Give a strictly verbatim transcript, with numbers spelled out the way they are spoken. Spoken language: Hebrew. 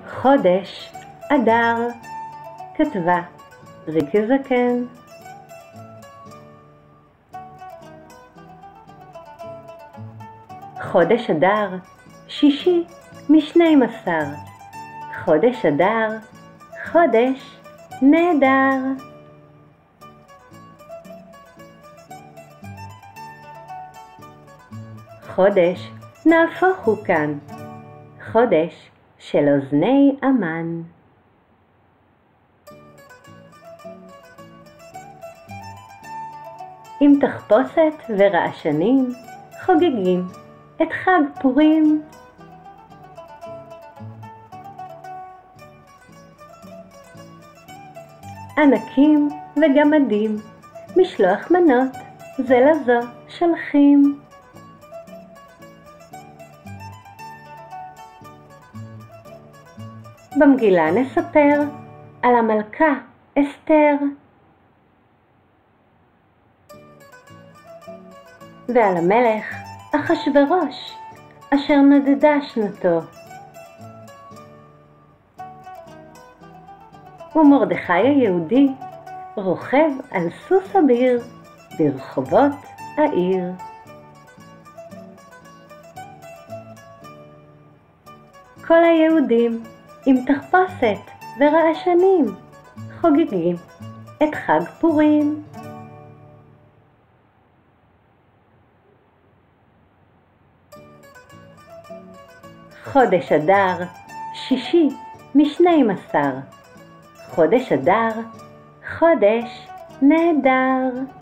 חודש אדר, כתבה ריקי זקן. חודש אדר, שישי משנים עשר. חודש אדר, חודש נהדר. חודש נהפוך הוא כאן, חודש של אוזני אמן. עם תחפושת ורעשנים חוגגים את חג פורים. ענקים וגמדים משלוח מנות זה לזו שולחים. במגילה נספר על המלכה אסתר ועל המלך אחשוורוש אשר נדדה שנתו, ומרדכי היהודי רוכב על סוס אביר ברחובות העיר. כל היהודים עם תחפושת ורעשנים חוגגים את חג פורים. חודש אדר, שישי משנים עשר. חודש אדר, חודש נהדר.